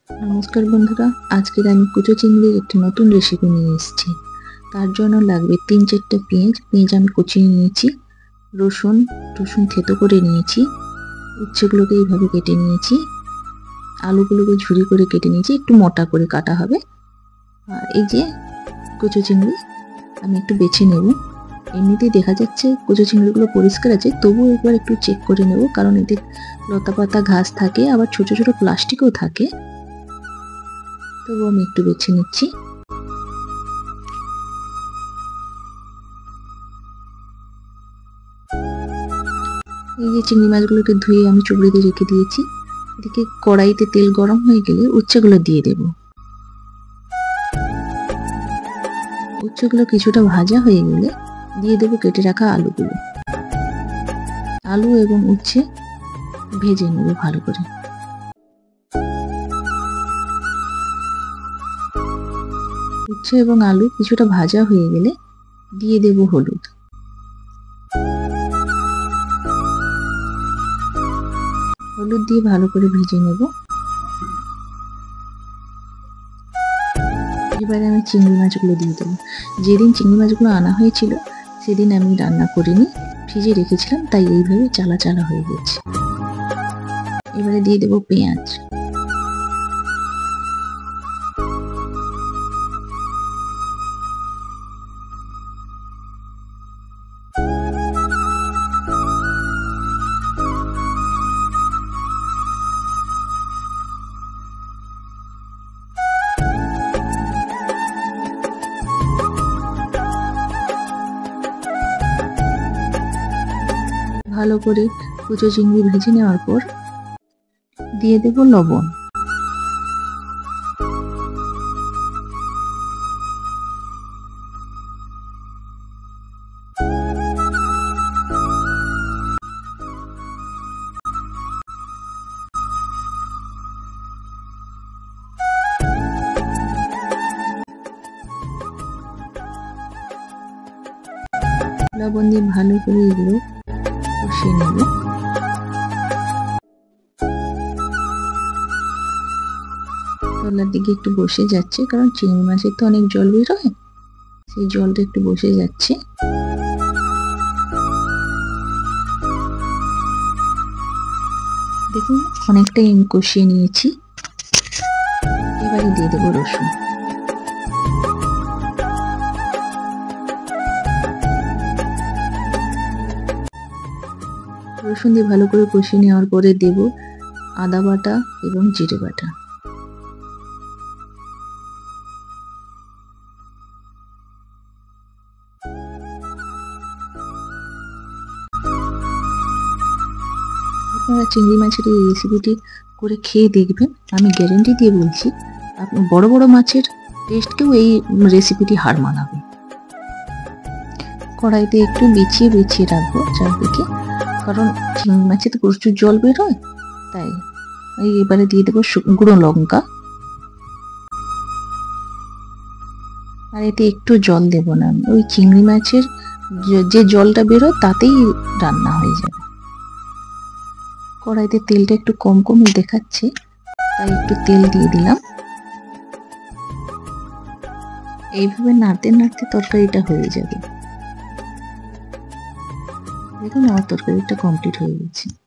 নমস্কার বন্ধুরা, আজকের আমি কুচো চিংড়ির একটি নতুন রেসিপি নিয়ে এসেছি। তার জন্য লাগবে 3-4টা পেঁয়াজ আমি কুচিয়ে নিয়েছি, রসুন থেতো করে নিয়েছি, উচ্ছেগুলোকে এইভাবে কেটে নিয়েছি, আলুগুলোকে ঝুরি করে কেটে নিয়েছি, একটু মোটা করে কাটা হবে। আর এই যে কুচো চিংড়ি আমি একটু বেছে নেব। এমনিতেই দেখা যাচ্ছে কুচো চিংড়িগুলো পরিষ্কার আছে, তবুও একবার একটু চেক করে নেব, কারণ এদের লতা পাতা ঘাস থাকে, আবার ছোট ছোট প্লাস্টিকও থাকে। তবু আমি একটু বেছে নিচ্ছি। এই যে চিংড়ি মাছগুলোকে ধুয়ে আমি চুবড়িতে রেখে দিয়েছি। এদিকে কড়াইতে তেল গরম হয়ে গেলে উচ্ছেগুলো দিয়ে দেব। উচ্ছেগুলো কিছুটা ভাজা হয়ে গেলে দিয়ে দেব কেটে রাখা আলুগুলো। আলু এবং উচ্ছে ভেজে নেব ভালো করে। উচ্ছে এবং আলু কিছুটা ভাজা হয়ে গেলে দিয়ে দেব হলুদ। হলুদ দিয়ে ভালো করে ভেজে নেব। এবারে আমি চিংড়ি মাছগুলো দিয়ে দেবো। যেদিন চিংড়ি মাছগুলো আনা হয়েছিল সেদিন আমি রান্না করিনি, ফ্রিজে রেখেছিলাম, তাই এইভাবে চালা চালা হয়ে গেছে। এবারে দিয়ে দেবো পেঁয়াজ। ভালো করে কুচো চিংড়ি ভেজে নেওয়ার পর দিয়ে দেব লবণ। লবণ দিয়ে ভালো করে এগুলো কষিয়ে নেব। তলার দিকে একটু বসে যাচ্ছে, কারণ চিংড়ি মাছের তো অনেক জল বেরোয়, সেই জলটা একটু বসে যাচ্ছে। দেখুন অনেকটাই আমি কষিয়ে নিয়েছি। এবারে দিয়ে দেবো রসুন। রসুন দিয়ে ভালো করে কষিয়ে নেওয়ার পরে দেব আদা বাটা এবং জিরে বাটা। আপনারা চিংড়ি মাছের এই রেসিপিটি করে খেয়ে দেখবেন, আমি গ্যারেন্টি দিয়ে বলছি আপনি বড় বড় মাছের টেস্টকেও এই রেসিপিটি হার মানাবে। কড়াইতে একটু বিছিয়ে রাখবো চারদিকে, কারণ চিংড়ি মাছে তো প্রচুর জল বেরোয়, তাই। এবারে দিয়ে দেবো গুঁড়ো লঙ্কা। আর এতে একটু জল দেব না, ওই চিংড়ি মাছের যে জলটা বেরোয় তাতেই রান্না হয়ে যাবে। কড়াইতে তেলটা একটু কম কম দেখাচ্ছে, তাই একটু তেল দিয়ে দিলাম। এইভাবে নাড়তে নাড়তে তরকারিটা হয়ে যাবে। দেখুন আমার তরকারিটা কমপ্লিট হয়ে গেছে।